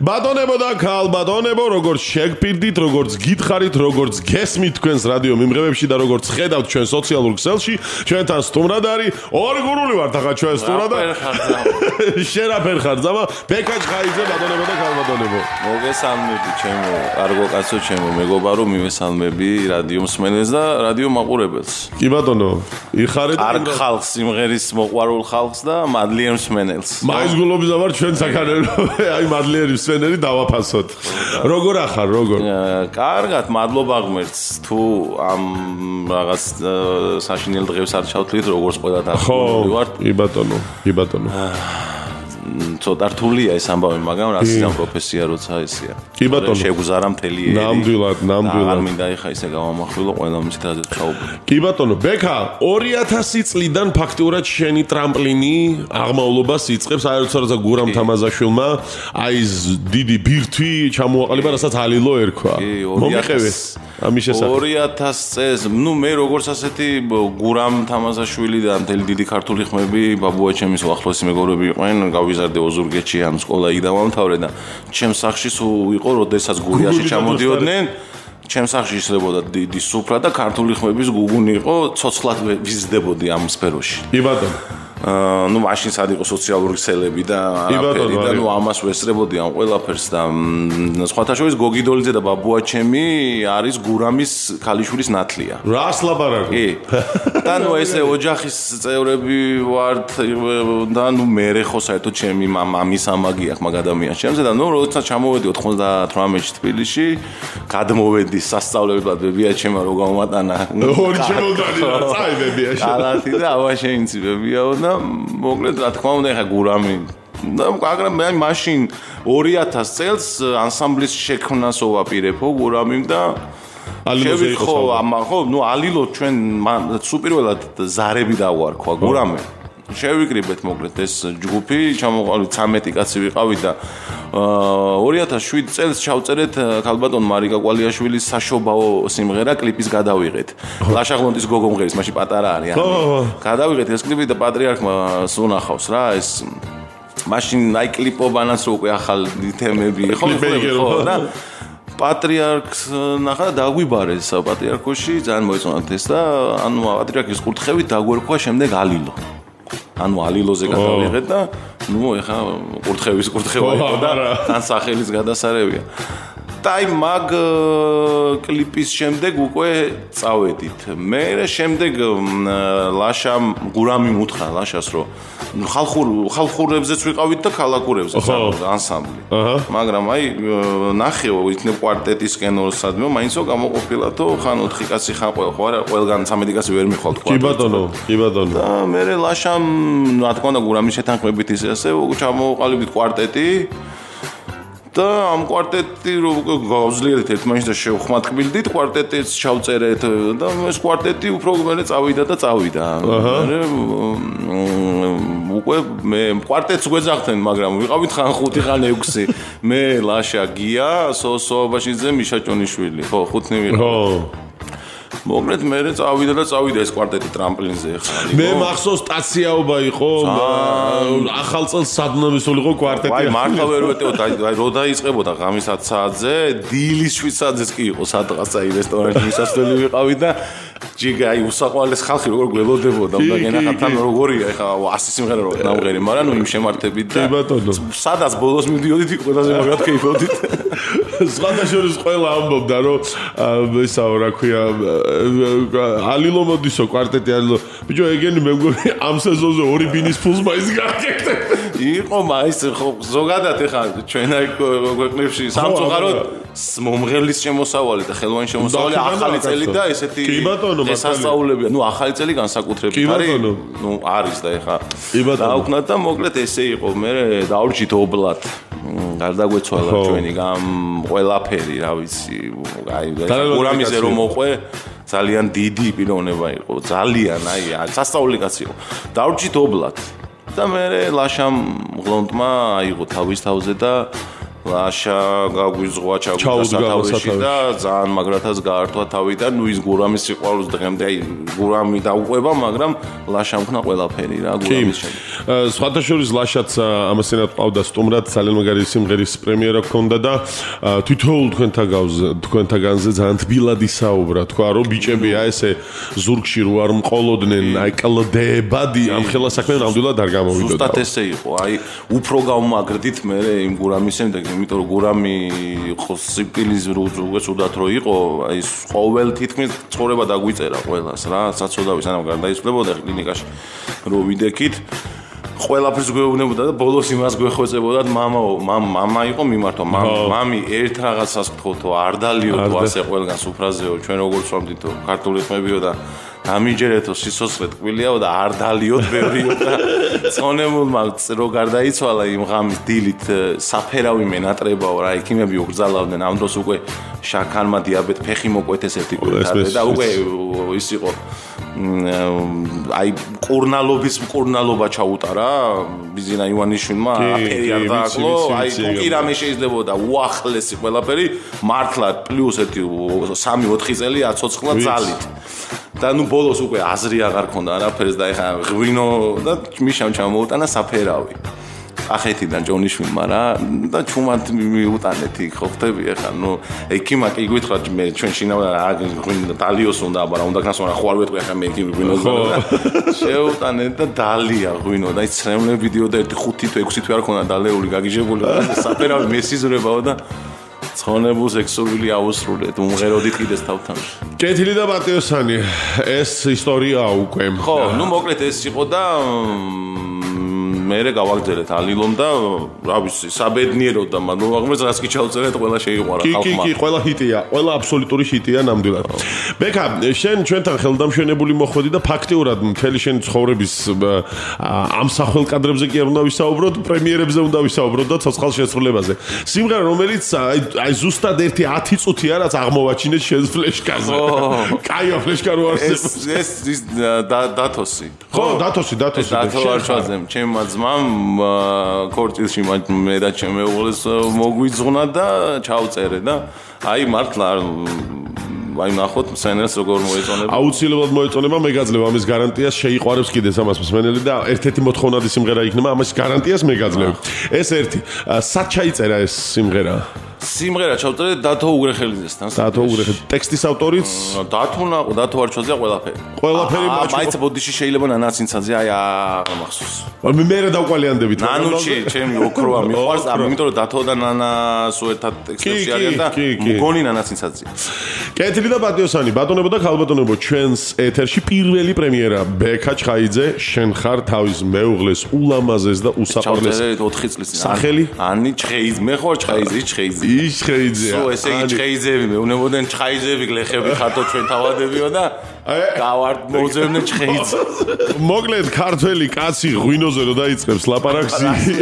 ბატონებო და ქალბატონებო, როგორც შეგპირდით, როგორც გითხარით, როგორც გესმით თქვენს რადიო მიმღებებში და როგორც ხედავთ ჩვენ სოციალურ ქსელში, ჩვენთან სტუმრად არის ორგურული ვართ ახლა ჩვენ სტუმრად. შენ რა ფერ ხარ ზამა? ბეკა ჩხაიძე, ბატონებო და ქალბატონებო. მოგესალმები ჩემო, კარგო კაცო ჩემო, მეგობარო, მივესალმები რადიო მსმენელს და რადიო მაყურებელს. კი ბატონო, იხარეთ არქ ხალხს, სიმღერის მოყვარულ ხალხს და მადლიერ მსმენელს. მაის გულობიზა ვარ ჩვენ საქანელო. აი მადლიერი მსმენელი დავაფასოთ. როგორ ახარ, როგორ? კარგად, მადლობა ღმერთს. თუ ამ რაღაც საშინელ დღეს არ ჩავთვლით, როგორც ყველა დახურული ვართ. კი ბატონო, კი ბატონო. ცოტა რთულია ეს ამბავი, მაგრამ რაც ამ პროფესია როცა ესეა. კი ბატონო. შეგუზარა მთელი ერი. ნამდვილად. არ მინდა ეხა ისე გავამახვილო ყველა მისთაზე ვწაუბრე. კი ბატონო, ბექა 2000 წლიდან ფაქტიურად შენი ტრამპლინი აღმავლობას იწყებს აი როცა გურამ თამაზაშვილმა აი ეს დიდი ბირთვი ჩამოაყალიბა, რასაც ალილო ერქვა. მომიყევე ამის შესახებ. 2000 წელს, ნუ მე როგორც ასეთი გურამ თამაზაშვილიდან მთელი დიდი ქართული ხმები ბაბუაჩემის უახლოესი მეგობრები იყვნენ, გავიზარდე ოზურგეთში ან სკოლა იქ დავამთავრე და ჩემს სახლში იყო, როდესაც გურიაში ჩამოდიოდნენ. ჩემს სახლში ისრებოდა დიდი სუფრა და ქართული ხმების გუგუნი იყო, ცოცხლად ვიზრდებოდი ამ სფეროში. კი ბატონო. ნუ მაშინ სად იყო სოციალური ქსელები და არაფერი და ნუ ამას ვესწრებოდი ამ ყველაფერს და სხვათა შორის გოგიდოლიძე და ბაბუაჩემი არის გურამის ქალიშვილის ნათლია. რას ლაპარაკობ? კი. და ნუ ესე ოჯახის წევრები ვართ და ნუ მე ხო საერთოდ ჩემი მამის ამაგი აქვს მაგ ადამიანს ჩემზე და ნუ როცა ჩამოვედი 98-ში თბილისში, გადმოვედი სასწავლებლად ბებიაჩემა რო გამატანა. ორი შემოდანი რა, წაი ბებიაში. კალათი და ავაშენიცი ბებიაო და მოკლედ რა თქმა უნდა ეხა გურამი და მაგრამ მე მაშინ 2000 წელს ანსამბლის შექმნას ვაპირებო გურამიმ და შევიხო ხო ნუ ალილო ჩვენ სუპირველად ზარები დავარქვა გურამე შევიკრიბეთ მოკლედ ეს ჯგუფი ჩამოყალიბ 13 კაცი ვიყავით და 2007 წელს ჩავწერეთ ქალბატონ მარიკა კვალიაშვილის საშობაო სიმღერა კლიპის გადავიღეთ. ლაშაღლონტის გოგომღერის მაშინ პატარა არის. გადავიღეთ ეს კლიპი და პატრიარქმა სუნახავს რა ეს მაშინ აი კლიპობანაც რო უკვე ახალი თემები ხო და პატრიარქს ნახა და დაგვიბარეს პატრიარქოში ძალიან მოეწონათ ეს და ანუ პატრიარქის კურთხევით დაგვერქვა შემდეგ ალილო. ანუ ალილოზე გადავიღეთ და ნუ ეხა კურთხევა იყო და თან სახელის გადასარევია. და აი მაგ კლიპის შემდეგ უკვე წავედით. მე შემდეგ ლაშამ გურამი მუთხა ლაშას რომ ხალხურებზეც ვიყავით და ქალაქურებზეც ანსამბლი. მაგრამ აი ნახეო იქნებ კვარტეტისკენ სადმე მაინცო გამოყოფილათო ხან 4 კაცი ხან ყველგან 13 კაცი ვერ მიხვალთ კვარტეტს. კი ბატონო, კი ბატონო. და მე ლაშამ რა თქმა უნდა გურამის შეთანხმებით ისე ჩამოვყალიბდით კვარტეტი. და ამ კვარტეტი რო გავძლიერეთ ერთმანეთს და შევხმატკბილდით კვარტეტიც ჩავწერეთ და ეს კვარტეტი უფრო მერე წავიდა. მე უკვე მე კვარტეტს გვეძახდნენ, მაგრამ ვიყავით ხან 5 ხან 6. მე ლაშა გია, სოაბაშიძე, მიშა ჭონიშვილი. ხო, 5-ნი ვიყავით. მოკლედ მე წავიდა ეს კვარტეტი ტრამპლინზე ხა. მე მახსოვს სტაციაობა იყო ახალ წელს სადნომისული იყო კვარტეტი. აი მართლა ვერ ვეტეოთ აი რო დაიწყებოდა ღამის 10 საათზე, დილის 7 საათზეც კი იყო სადღაც აი რესტორანში მისასვლელი ვიყავით და ჯიგა აი უსაყვარლეს ხალხი როგორ გველოდებოდა და გენახათან როგორია ეხა 100 სიმღერა რო ნამღერი, მაგრამ ნუ იმ შემართებით და სადაც ბოლოს მივდიოდით ყველაზე მაგათ კეიფობდით. სხვათა შორის ყველა ამბობდა რომ ესაო რა ქვია ალილო მოდისო კვარტეტი ალილო ბიჭო ეგენი მე მგონი ამ სეზონზე 2 ბინის ფულს მაინც გაგეკეთე იყო მაინც ხო ზოგადად ეხა ჩვენ აი ქვეყნებში სამწუხაროდ მომღერლის შემოსავალი და ხელოვანი შემოსავალი ახალი წელი და ესეთი შესასწაულებია ნუ ახალი წელი განსაკუთრებით არის ნუ არის და ეხა დაუქნათ და მოკლედ ესე იყო მე დავრჩით ობლად გარდაგვეცვალა ჩვენი ყველაფერი რა ვიცი აი გურამიზე რომ მოყვე ძალიან დიდი პიროვნება იყო ძალიან აი სასწაული კაცი იყო დავრჩით ობლად და მე ლაშამ ღლონტმა აიღო თავის თავზე და ლაშა გაგვიზღვა ჩაგვიდა სათავეში და ძალიან მაგრათაც გაართვა თავი და ნუ ის გურამის სიყვარულს დღემდე აი გურამი დაუყვება, მაგრამ ლაშა მქნა ყველაფერი რა გურამის შემდეგ. სხვათა შორის ლაშაც ამასენად ყავდა სტუმრად, ძალიან მაგარი სიმღერის პრემიერა ჰქონდა და თითოეულ თქვენთაგანზე ძალიან თბილად ისაუბრა, თქვა რომ ბიჭებია ესე ზურგში რო არ მყოლოდნენ, აი კლდებადი ამ ხელა საქმე ნამდვილად არ გამოვიდოდა. ზუსტად ესე იყო, აი უფრო გავმაგრდით მე იმ გურამის შემდეგ, იმიტომ რომ გურამი იყო სიკვდილის უგეს უდათ რო იყო, აი ყოველ თითქმის ცხოვრება დაგვიწერა ყველას რა, საცოდავი სანამ გარდაიცვლებოდა კლინიკაში რო ვიდექით ყველაფერს გვეუბნებოდა და ბოლოს იმას გვეხოცებოდათ მამა იყო მიმართვა მამი ერთ რაღაცას გთხოვთო არ დალიოდო ასე ყველგან სუფრაზეო ჩვენ როგორც ვამდითო ქართული ხმებიო და დამიჯერეთო სიცოცხლე ტკბილიაო და არ დალიოდ ბევრიო და წონებულმა რო გარდაიცვალა იმ ღამის დილით საფერავი მენატრებაო რა ექიმები უგზალავდნენ ამ დროს უკვე შაქანმა დიაბეტ ფეხი მოკვეთეს ერთი კვირა და უკვე ის იყო აი კურნალობა ჩაუტარა ბიზინა ივანიშვილმა აფერი არ დააკლო აი თუკი რამე შეიძლებოდა უახლესი ყველაფერი მართლა პლუს 3-4 წელი აცოცხლა ძალით და ნუ ბოლოს უკვე აზრი აღარ ქონდა არაფერს და ეხა ღვინო და მიშამ ჩამოუტანა საფერავი ახეთიდან ჯონიშვილმა რა და ჩუმად მიუტანეთ იქ ხო ხტები ეხა ნუ ექიმა კი გითხრა მე ჩვენ შინავა ღვინო დალიოს უნდა აბა რა უნდა ქნას მაგრამ ხო არ ვეტყვი ეხა მე ექიმი ღვინოს და შეუტანეთ და დალია ღვინო და ის ცრემლე ვიდეო და 5 თუ 6 თვე არ ქონდა დალეული გაგიჟებული და საფერავი მესიზრებაო და ცხონებულ სექსუალური აუსრულეთ უმღეროდით კიდეს თავთან კეთილი და პატიოსანი ეს ისტორია უკვე ხო ნუ მოკლედ ეს იყო და მერე გავაგზავნეთ ალილომ და რა ვიცი საბედნიეროდ და მაგრამ რაც კი ჩავწერეთ ყველა შეიყვარა ხალხმა კი ყველა ჰიტია ყველა აბსოლუტური ჰიტია ნამდვილად ბექა შენ ჩვენთან ხელდამშვენებული მოხვედი და ფაქტიურად მთელი შენი ცხოვრების ამ სახელ კადრებზე კი არ უნდა ვისაუბროთ პრემიერებზე უნდა ვისაუბროთ და ცოცხალ შესრულებაზე სიმღერა რომელიც აი ზუსტად ერთი 10 წუთია რაც აღმოვაჩინეთ შენ ფლეშკაზე კაია ფლეშკა რო არსებობს ეს დათოსი ხო დათოსი დათო არ ჩაძემ ჩემმა ძმამ კორტილში მე და ჩემ მეუღლეს მოგვიძღვნა და ჩავწერე და აი მართლა აი ნახოთ სცენარს როგორ მოეწონება აუცილებლად მოეწონება მე გაძლევ ამის გარანტიას შეიყვარებს კიდეს ამას მსმენელი და ერთ-ერთი მოთხოვნადი სიმღერა იქნება ამას გარანტიას მე გაძლევ ეს ერთი სად ჩაიწერა ეს სიმღერა ჩავწერე დათო უგრეხელიძესთან დათო უგრეხელი ტექსტის ავტორიც დათო არჩოძეა ყველაფერი მაინც ბოდიში შეიძლება ნანაცინცაძე აი მახსოვს მე რა დავყალიანდებით ნანუჩი ჩემი ოქროა მიყვარს იმიტომ რომ დათო და ნანა სუეთად ტექსტებში არიან და მგონი ნანაცინცაძე კეთილი და პატიოსანი ბატონებო და ქალბატონებო ჩვენს ეთერში პირველი პრემიერა ბექა ჩხაიძე შენ ხარ თავის მეუღლეს ულამაზეს და უსაყვარლეს 4 წლის სახელი ანი ჩხეიძე მე ხო ჩხეიძე ჩხეიძე სო ესე იგი ჩხეიძეები მეუნებოდნენ ჩხაიძეები გლეხები ხათო ჩვენ თავადებიო და გავარ მოძებნე ჩხეიძე მოკლედ ქართველი კაცი ღვინოზე რო დაიწყებს ლაპარაკს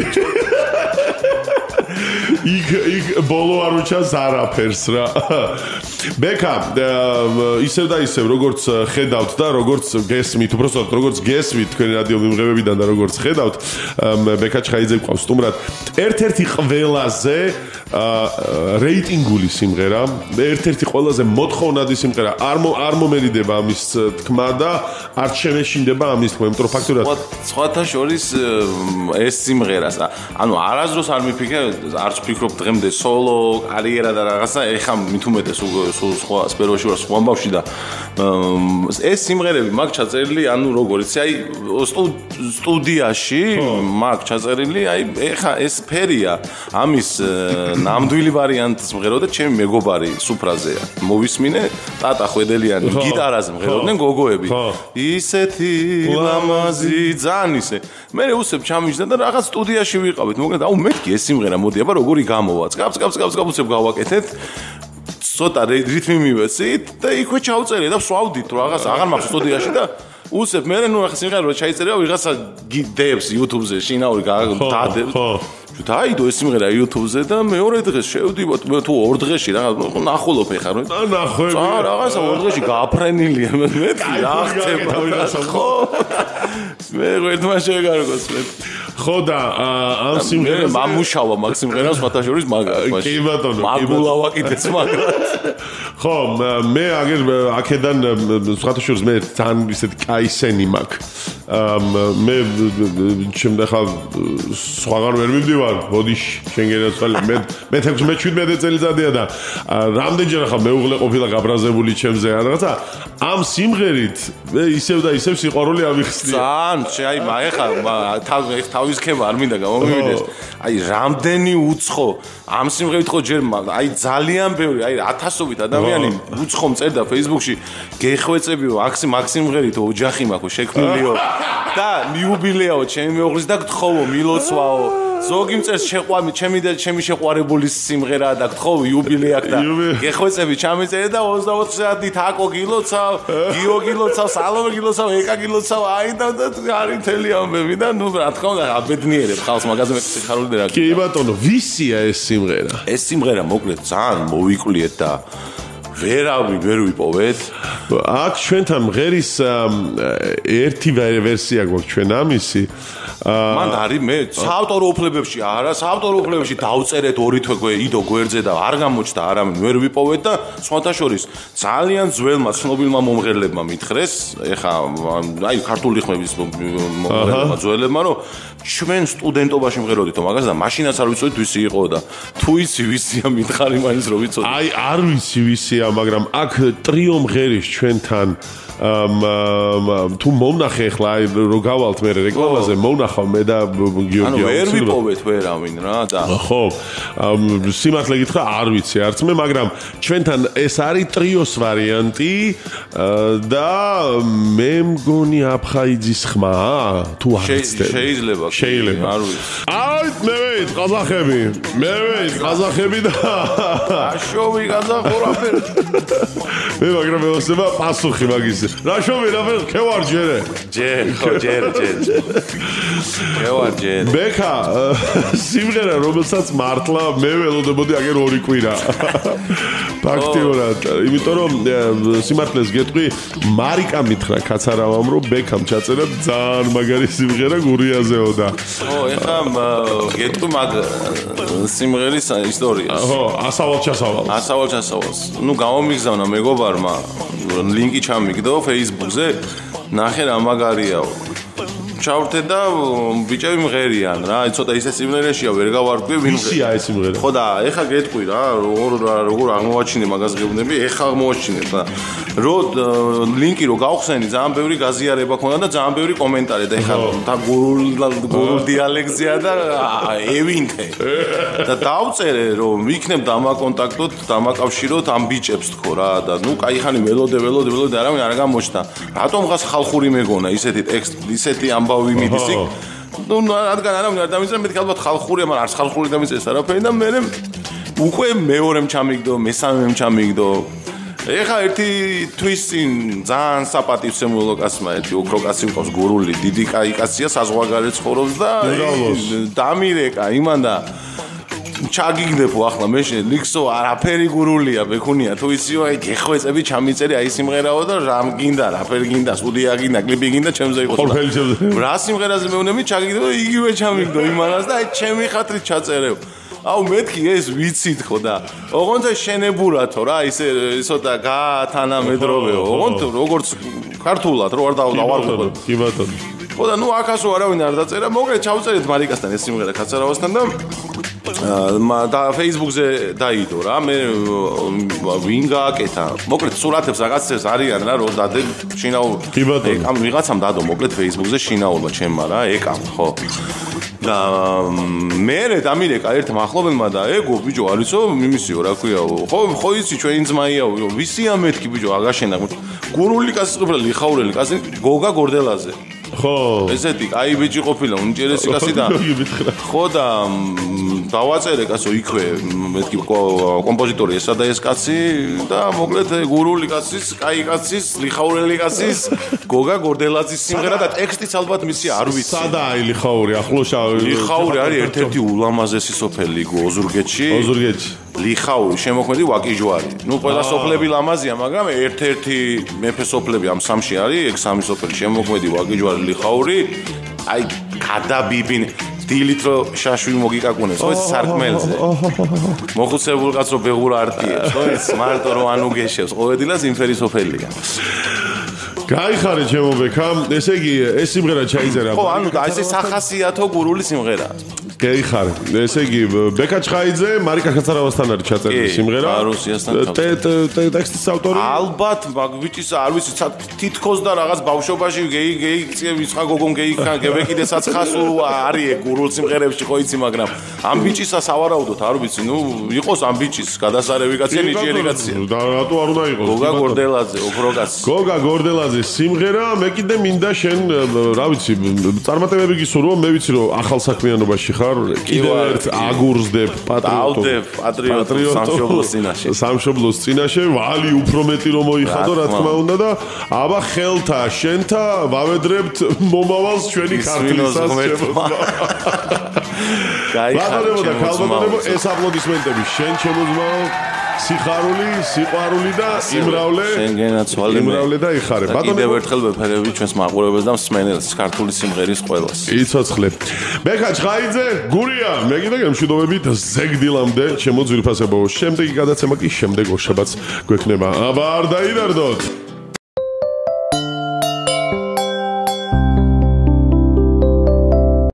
იქ ბოლო არ უჩას არაფერს რა ბექა ისევ და ისევ როგორც ხედავთ და როგორც გესმით უბრალოდ როგორც გესმით თქვენი რადიო მიმღებებიდან და როგორც ხედავთ ბექა ჩხაიძე გვყავს სტუმრად ერთ-ერთი ყველაზე რეიტინგული სიმღერა ერთ-ერთი ყველაზე მოთხოვნადი სიმღერა არ მომერიდება ამის თქმა და არ შემეშინდება ამის თქმა იმიტომ რომ ფაქტურად სხვათა შორის ეს სიმღერას ანუ არასდროს არ მიფიქრე არც ვფიქრობ დღემდე სოლო კარიერა და რაღაცა ეხა მით უმეტეს სულ სხვა სფეროში ვარ სხვა ბავში და ეს სიმღერები მაგ ჩაწერილი ანუ როგორ იცი აი სტუდიაში მაგ ჩაწერილი აი ეხა ეს ფერია ამის ნამდვილი ვარიანტს მღეროდა ჩემი მეგობარი სუფრაზეა მოვისმინე ტატა ხვედელიანი გიტარაზე მღეროდნენ გოგოები ისეთი ლამაზი ძალიან ისე მე უსებ ჩამიჯდა და რაღაც სტუდიაში ვიყავით მოკლედ აუ მეთქი ეს სიმღერა მოდი აბა როგორი გამოვა გაბს გავაკეთეთ ცოტა რითმი მივეცით და იქვე ჩავწერე და ვსვავდით რაღაც აღარ მაქვს სტუდიაში და უსებ მე ნუ ახლა სიმღერა რო ჩაიწერა ვიღაცა დებს YouTube-ზე შინაური დადებს დაიდო ეს სიმღერა YouTube-ზე და მეორე დღეს შევდივოთ მე თუ 2 დღეში რა ნახულობ ეხა რომ ნახვები რაღაცა 2 დღეში გააფრენილია მე რა ხდება ხო მე ერთმა შეგარგოს მე ხო და ამ სიმღერას მამუშავა მაგ სიმღერას ფათაშორის მაგას კი ბატონო მაგულავა კიდეც მაგრამ ხო მე აგერ აქედან ფათაშორის მე ძალიან ისეთ კაი სენი მაქვს მე ჩემდა ხალ სხვაგან ვერ მივდივარ ბოდიში შენ გენაცვალე მე 16-17 წელიწადია და რამდენჯერ ახლა მეუღლე ყოფილა გაბრაზებული ჩემზე რაღაცა ამ სიმღერით მე ისევ და ისევ სიყვარული ავიხსნია ძალიან აი ეხა თავის ხება არ მინდა გამომივიდეს აი რამდენი უცხო ამ სიმღერით ხო ჯერ აი ძალიან ბევრი აი ათასობით ადამიანი უცხომ წერდა Facebook-ში გეხვეწებიო მაქსიმღერით ოჯახი მაქვს შექმნილიო და მიუბილეაო ჩემი მეუღლის და გთხოვო მილოცვაო ზოგი მწერს შეყვამი ჩემი და ჩემი შეყვარებულის სიმღერაა და გთხოვ იუბილე აქ და გეხვეწები ჩამეწერე და 24 საათით აკო გილოცავ გიო გილოცავ სალომე გილოცავ ეკა გილოცავ აი და არის მთელი ამბები და ნუ რა თქმა უნდა აბედნიერებ ხალხს მაგაზე მე სიხარული რა კი ბატონო ვისია ეს სიმღერა ეს სიმღერა მოკლედ ძალიან მოვიკვლიეთ და ვერ ვიპოვეთ აქ ჩვენთან მღერის ერთი ვერსია გვაქვს ჩვენ ამისი მან არის მე საავტორო უფლებებში არა საავტორო უფლებებში დავწერეთ ორი თვე იდო გვერდზე და არ გამოჩნდა არავინ ვერ ვიპოვეთ და სხვათა შორის ძალიან ძველმა ცნობილმა მომღერლებმა მითხრეს ეხა აი ქართული ხმების მომღერლებმა ძველებმა რომ ჩვენ სტუდენტობაში მღეროდითო მაგას და მაშინაც არ ვიცოდით ვისი იყო და თუ იცი ვისია მითხარი მაინც რომ ვიცოდით აი არ ვიცი ვისია მაგრამ აქ ტრიო მღერის ჩვენთან თუ მომნახე ხლა აი რო გავალთ მე რეკლამაზე მომნახავ მე და გიორგი ანუ ვერ ვიპოვეთ ვერავინ რა და ხო სიმართლე გითხრა არ ვიცი არც მე მაგრამ ჩვენთან ეს არის ტრიოს ვარიანტი და მე მგონი აფხაიძის ხმა თუ არ შეიძლება არ ვიცი აი მე ვეით ყაზახები და აშოვი ყაზახურაფერ მე მაგრამ მეოსება პასუხი მაგის რა შოვი რა ხევარ ჯერ ბექა სიმღერა რომელსაც მართლა მე ველოდებოდი აგერ ორი კვირა ფაქტიურად იმიტომ რომ სიმართლეს გეტყვი მარიკა მითხრა კაცარავამ რომ ბექამ ჩაწერა ძალიან მაგარი სიმღერა გურიაზეო და ო ეხა გეტყვი მაგ სიმღერის ისტორიას ხო ასავალ-ჩასავალს ნუ გამომიგზავნა მეგობარმა ლინკი ჩამიგდო Facebook-ზე ნახე რა მაგარიაო ჩავრთე და ბიჭები მღერიან რა ცოტა ისე სიმღერაშია ვერ გავარკვი ვისია ეს სიმღერა ხო და ეხა გეტყვი რა როგორ აღმოვაჩინე მაგას გეუბნები ეხა აღმოვაჩინე და რო ლინკი რო გავხსენი ძალიან ბევრი გაზიარება ქონდა და ძალიან ბევრი კომენტარი და ეხა და გურულ დიალექტზეა და ევინთე და დავწერე რომ ვიქნებ დამაკონტაქტოთ დამაკავშიროთ ამ ბიჭებს თქო რა და ნუ кайხანი ველოდე არავინ არ გამოჩნდა რატომღაც ხალხური მეგონა ისეთი ტექსტი ისეთი ამბავი მიდის იქ ნუ რადგან არავინ არ დამიწერა მეთქი ალბათ ხალხურია მაგრამ არც ხალხური დამიწერეს არაფერი და მე უკვე მეორემ ჩამიგდო მესამემ ჩამიგდო ეხა ერთი თვის წინ ძალიან საპატივცემულო კაცმა ერთი ოქრო კაცი მყავს გურული დიდი კაი კაცია საზღვარგარეთ ცხოვრობს და დამირეკა იმან და ჩაგიგდებო ახლა მე ლიქსო არაფერი გურულია მეკუნია თუ ისიო აი გეხვეწები ჩამიწერი აი სიმღერაო და რამ გინდა რაფერი გინდა სტუდია გინდა კლიპი გინდა ჩემზე იყოს რა სიმღერაზე მეუნები ჩაგიგდებო იგივე ჩამიგდო იმანას და აი ჩემი ხათრით ჩაწერებ აუ მეთქი ეს ვიცით ხო და ოღონდ შენებურათო რა ისე ცოტა გაათანამედროვეო ოღონდ როგორც ქართულად რო არ დავარყოფო კი ბატონო ხო და ნუ აქასო არავინ არ დაწერა მოკლედ ჩავწერეთ მარიკასთან ეს სიმღერა კაცარავასთან და Facebook-ზე დაიდო რა მე ვინ გააკეთა მოკლედ სურათებს რაღაცებს არიან რა რო დადე შინაურ ამ ვიღაცამ დადო მოკლედ Facebook-ზე შინაურმა ჩემმა რა ეკამ ხო და მე დამირეკა ერთ მახლობელმა და ეგო ბიჭო არისო მიმისიო რა ქვია ხო იცი ჩვენი ძმაიაო ვისია მეთქი ბიჭო აგაშენა გურული კაცი ყოფილა ლიხაურელი კაცი გოგა გორდელაძე ხო ესეთი აი ბიჭი ყოფილა უნჭერესი კაცი და ხო და დავაწერე კაცო იქვე მეთქი კომპოზიტორი ესა და ეს კაცი და მოკლედ გურული კაცის კაი კაცის ლიხაურელი კაცის გოგა გორდელაძის სიმღერა და ტექსტიც ალბათ მისი არ ვიცი სადა აი ლიხაური ახლოშა ლიხაური არის ერთ-ერთი ულამაზესი სოფელი ოზურგეთში ლიხაური შემოქმედი ვაკიჟვარი ნუ ყველა სოფლები ლამაზია მაგრამ ერთ-ერთი მეფე სოფლები ამ სამში არის ეგ სამი სოფელი შემოქმედი ვაკიჟვარი ლიხაური აი გადაბიბინ დილით რო შაშვი მოგიკაკუნებს ხო ეს სარკმელზე მოხუცებულ კაცს რო ბეღურ არტიებს ხო ეს მარტო რო ანუ გეშევს ყოველდღიურად იმფერი სოფელია გაიხარე ჩემო ბექა ესე იგი ეს სიმღერა ჩაიწერა ხო ანუ ეს სახასიათო გურული სიმღერაა გაიხარე ესე იგი ბექა ჩხაიძე მარიკა ხაცარავასთან არის ჩაწერილი სიმღერა ტექსტის ავტორი ალბათ მაგ-ბიჭის არ ვიცი თითქოს და რაღაც ბავშვობაში გეიქცევ სხვა გოგონ გეიქცევ ხასუ არის გურულ სიმღერებში ხო იცი მაგრამ ამ ბიჭისა სავარაუდოდ არ ვიცი ნუ იყოს ამ ბიჭის გადასარევი კაცი ნიჭიერი კაცია და რატო არ უნდა იყოს გოგა გორდელაძე უფრო კაცი გოგა გორდელაძე სიმღერა მე კიდე მინდა შენ რა ვიცი წარმატებები გისურვო მე ვიცი რომ ახალ საქმიანობაში ხარ კიდევ ერთ აგურსდებ პატრიოტ სამშობლოს წინაშე ვალი უფრო მეტი რომ მოიხადო რა თქმა უნდა და აბა ხელთა შენთა ვავედრებთ მომავალს ჩვენი ქართლისას გაიხარებოდა ქალბატონებო ეს აპლოდისმენტები შენ შემოძმაო სიხარული, სიყვარული და იმრავლე იმრავლე და იხარე. ბატონო კიდევ ერთხელ ვეფერები ჩვენს მაყურებელს და მსმენელს ქართული სიმღერის ყველას. იცოცხლე. ბექა ჩხაიძე, გურია, მე კიდე გემშვიდობებით ზეგდილამდე ჩემო ძვირფასებო. შემდეგი გადაცემა კი შემდეგ ორშაბათს გვექნება. აბა არ დაიდარდოთ.